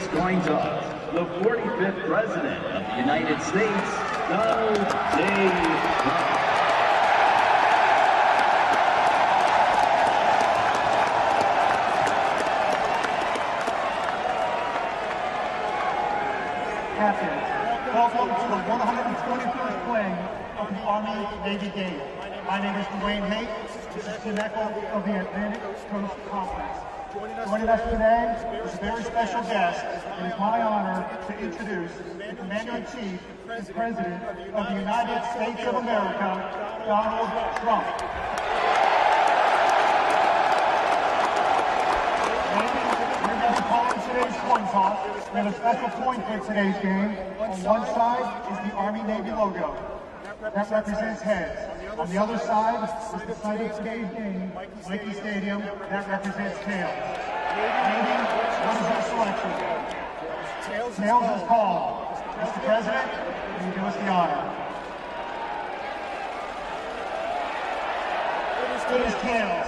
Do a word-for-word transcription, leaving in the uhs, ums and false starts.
escorting us, the forty-fifth President of the United States, Donald J. Trump. Captains, welcome to the one hundred twenty-first playing of the Army-Navy game. My name is Dwayne Haight. This is Tim Echo of the Atlantic Coast Conference. Joining us today is a very special guest. It is my honor to introduce the Commander-in-Chief and President of the United States of America, Donald Trump. Today's coin toss. We have a special coin for today's game. On one side is the Army-Navy logo. That represents heads. On the other side is the site of today's game, Michie Stadium. That represents tails. Navy, what is your selection? Tails is called. Mister President, can you do us the honor? It is tails.